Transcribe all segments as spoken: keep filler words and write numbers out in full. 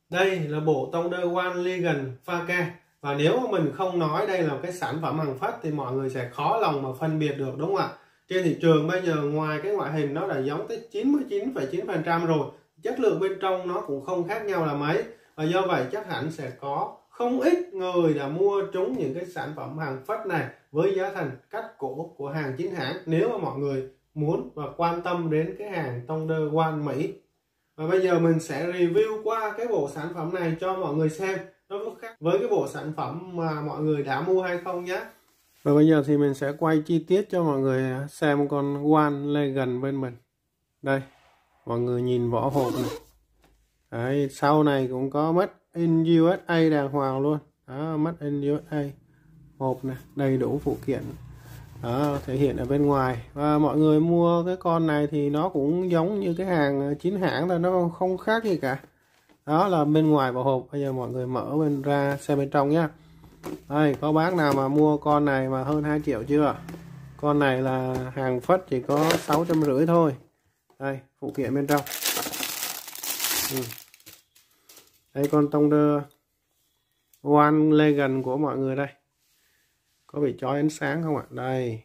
Đây là bộ Thunder One Legend pha ca. Và nếu mà mình không nói đây là cái sản phẩm hàng phất thì mọi người sẽ khó lòng mà phân biệt được, đúng không ạ? Trên thị trường bây giờ ngoài cái ngoại hình nó đã giống tới chín mươi chín phẩy chín phần trăm rồi, chất lượng bên trong nó cũng không khác nhau là mấy. Và do vậy chắc hẳn sẽ có không ít người đã mua trúng những cái sản phẩm hàng phất này với giá thành cắt cổ của hàng chính hãng, nếu mà mọi người muốn và quan tâm đến cái hàng Thunder One Mỹ. Và bây giờ mình sẽ review qua cái bộ sản phẩm này cho mọi người xem nó có khác với cái bộ sản phẩm mà mọi người đã mua hay không nhé. Và bây giờ thì mình sẽ quay chi tiết cho mọi người xem con One Legend bên mình. Đây, mọi người nhìn vỏ hộp này. Đấy, sau này cũng có Made in u ét a đàng hoàng luôn. Đó, Made in u ét a. Hộp này, đầy đủ phụ kiện. Đó, thể hiện ở bên ngoài. Và mọi người mua cái con này thì nó cũng giống như cái hàng chính hãng thôi, nó không khác gì cả. Đó là bên ngoài vỏ hộp. Bây giờ mọi người mở bên ra xem bên trong nhá. Đây, có bác nào mà mua con này mà hơn hai triệu chưa? Con này là hàng phất chỉ có sáu trăm rưỡi thôi. Đây, phụ kiện bên trong. Ừ. Đây con Thunder One Legend của mọi người đây. Có bị chói ánh sáng không ạ? Đây.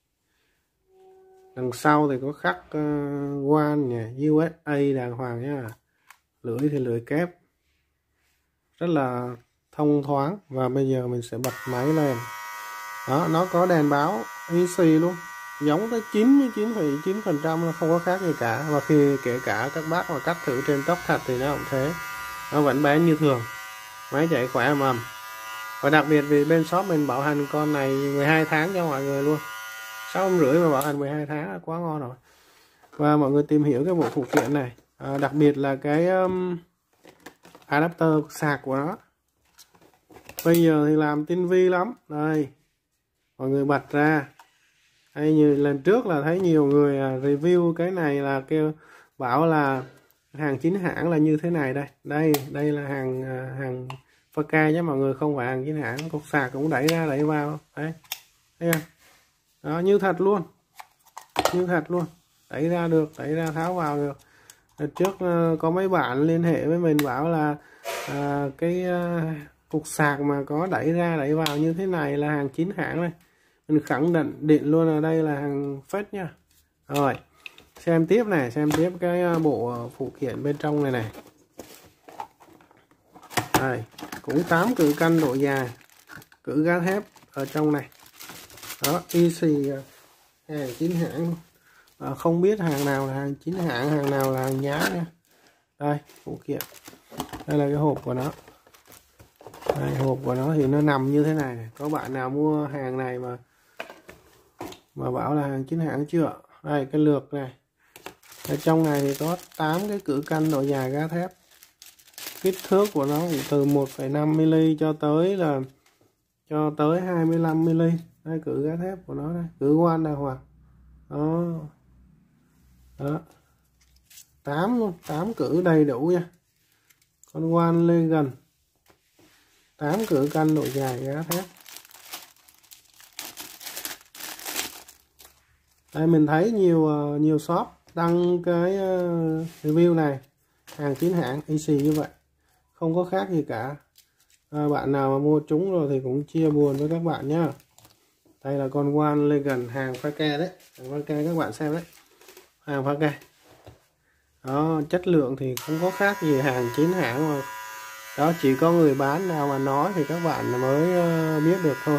Đằng sau thì có khắc uh, One nhỉ, u ét a đàng hoàng nhá. Lưỡi thì lưỡi kép. Rất là thông thoáng. Và bây giờ mình sẽ bật máy lên. Đó, nó có đèn báo i xê luôn. Giống tới chín mươi chín phẩy chín phần trăm là không có khác gì cả. Và khi kể cả các bác mà cắt thử trên tóc thật thì nó cũng thế. Nó vẫn bán như thường. Máy chạy khỏe ầm ầm. Và đặc biệt vì bên shop mình bảo hành con này mười hai tháng cho mọi người luôn. sáu trăm rưỡi mà bảo hành mười hai tháng là quá ngon rồi. Và mọi người tìm hiểu cái bộ phụ kiện này. À, đặc biệt là cái um, adapter sạc của nó. Bây giờ thì làm tinh vi lắm. Đây. Mọi người bật ra. Hay như lần trước là thấy nhiều người review cái này là kêu bảo là hàng chính hãng là như thế này đây. Đây, đây là hàng hàng pha ca nhé mọi người, không phải hàng chính hãng. Cục sạc cũng đẩy ra đẩy vào. Đấy. Thấy không? Đó, như thật luôn. Như thật luôn. Đẩy ra được, đẩy ra tháo vào được. Đợt trước uh, có mấy bạn liên hệ với mình bảo là uh, cái uh, cục sạc mà có đẩy ra đẩy vào như thế này là hàng chính hãng đây. Mình khẳng định định luôn là đây là hàng phết nha. Rồi, xem tiếp này, xem tiếp cái uh, bộ phụ kiện bên trong này này. Đây, cũng tám cự canh độ dài, cự gác thép ở trong này. Đó, i xê uh, hàng chính hãng. À, không biết hàng nào là hàng chính hãng, hàng nào là hàng nhái nha. Đây, phụ kiện. Đây là cái hộp của nó. Đây, hộp của nó thì nó nằm như thế này, này. Có bạn nào mua hàng này mà mà bảo là hàng chính hãng chưa? Đây, cái lược này. Ở trong này thì có tám cái cự canh độ dài gác thép. Kích thước của nó cũng từ một phẩy năm mi li mét cho tới là cho tới hai mươi lăm mi li mét. Đây, cự gác thép của nó đây, cự One đàng hoàng. Đó. Đó. tám luôn, tám cử đầy đủ nha. Con One Legend. tám cử canh độ dài gác thép. Đây mình thấy nhiều nhiều shop đăng cái review này, hàng chính hãng i xê như vậy. Không có khác gì cả. À, bạn nào mà mua trúng rồi thì cũng chia buồn với các bạn nhá. Đây là con One Legend hàng pha ca đấy, hàng pha ca các bạn xem đấy. Hàng pha ca. Đó, chất lượng thì không có khác gì hàng chính hãng mà. Đó, chỉ có người bán nào mà nói thì các bạn mới biết được thôi.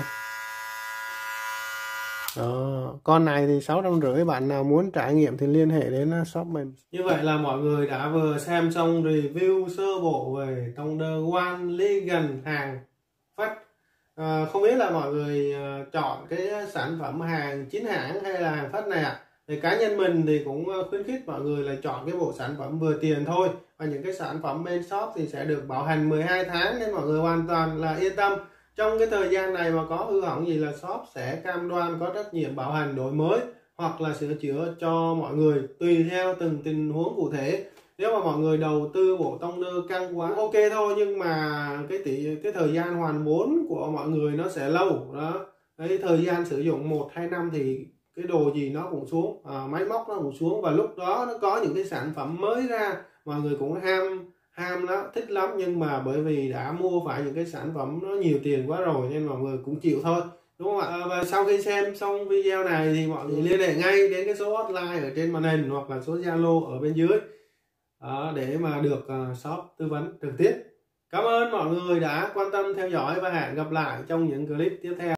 Đó, con này thì sáu trăm rưỡi, bạn nào muốn trải nghiệm thì liên hệ đến shop mình. Như vậy là mọi người đã vừa xem xong review sơ bộ về Thunder One Legend hàng phất. À, không biết là mọi người chọn cái sản phẩm hàng chính hãng hay là hàng phất này ạ? À? Thì cá nhân mình thì cũng khuyến khích mọi người là chọn cái bộ sản phẩm vừa tiền thôi. Và những cái sản phẩm bên shop thì sẽ được bảo hành mười hai tháng nên mọi người hoàn toàn là yên tâm. Trong cái thời gian này mà có hư hỏng gì là shop sẽ cam đoan có trách nhiệm bảo hành đổi mới hoặc là sửa chữa cho mọi người tùy theo từng tình huống cụ thể. Nếu mà mọi người đầu tư bộ Thunder căng quá ok thôi, nhưng mà cái tỷ cái thời gian hoàn vốn của mọi người nó sẽ lâu đó. Cái thời gian sử dụng một hai năm thì cái đồ gì nó cũng xuống, à, máy móc nó cũng xuống, và lúc đó nó có những cái sản phẩm mới ra mọi người cũng ham ham nó thích lắm, nhưng mà bởi vì đã mua phải những cái sản phẩm nó nhiều tiền quá rồi nên mọi người cũng chịu thôi, đúng không ạ? À, và sau khi xem xong video này thì mọi người liên hệ ngay đến cái số hotline ở trên màn hình hoặc là số Zalo ở bên dưới đó, để mà được uh, shop tư vấn trực tiếp. Cảm ơn mọi người đã quan tâm theo dõi và hẹn gặp lại trong những clip tiếp theo.